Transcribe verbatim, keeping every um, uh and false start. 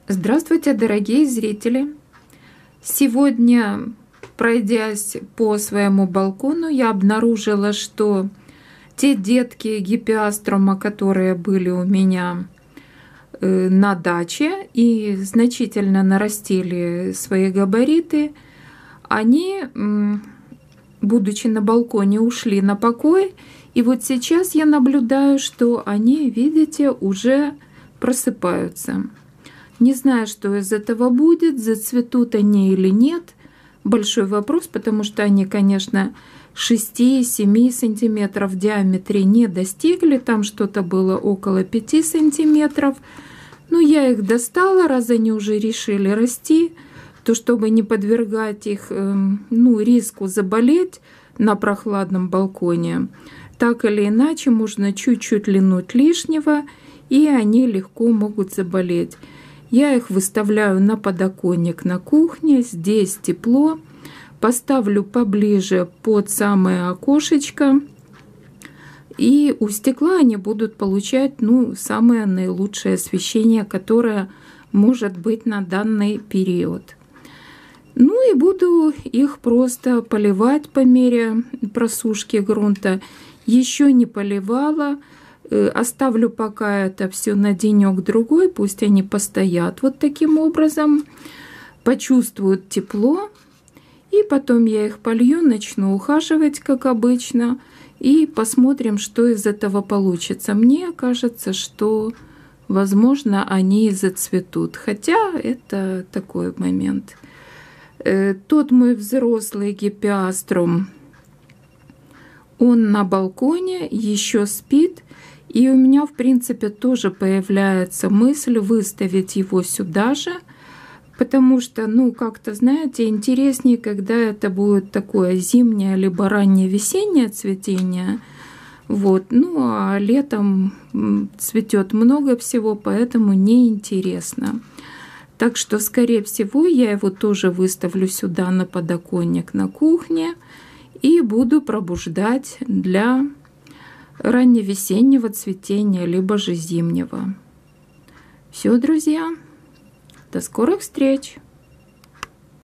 Здравствуйте, дорогие зрители! Сегодня, пройдясь по своему балкону, я обнаружила, что те детки гипеаструма, которые были у меня на даче и значительно нарастили свои габариты, они, будучи на балконе, ушли на покой. И вот сейчас я наблюдаю, что они, видите, уже просыпаются. Не знаю, что из этого будет, зацветут они или нет. Большой вопрос, потому что они, конечно, шести-семи сантиметров в диаметре не достигли. Там что-то было около пяти сантиметров. Но я их достала, раз они уже решили расти, то чтобы не подвергать их ну, риску заболеть на прохладном балконе, так или иначе можно чуть-чуть линуть лишнего, и они легко могут заболеть. Я их выставляю на подоконник на кухне, здесь тепло, поставлю поближе под самое окошечко, и у стекла они будут получать ну, самое наилучшее освещение, которое может быть на данный период. Ну и буду их просто поливать по мере просушки грунта. Еще не поливала. Оставлю пока это все на денек-другой, пусть они постоят вот таким образом, почувствуют тепло, и потом я их полью, начну ухаживать, как обычно, и посмотрим, что из этого получится. Мне кажется, что, возможно, они и зацветут, хотя это такой момент. Тот мой взрослый гипеаструм, он на балконе, еще спит. И у меня, в принципе, тоже появляется мысль выставить его сюда же, потому что, ну, как-то, знаете, интереснее, когда это будет такое зимнее либо раннее весеннее цветение. Вот. Ну, а летом цветет много всего, поэтому неинтересно. Так что, скорее всего, я его тоже выставлю сюда на подоконник на кухне и буду пробуждать для ранневесеннего цветения, либо же зимнего. Все, друзья, до скорых встреч!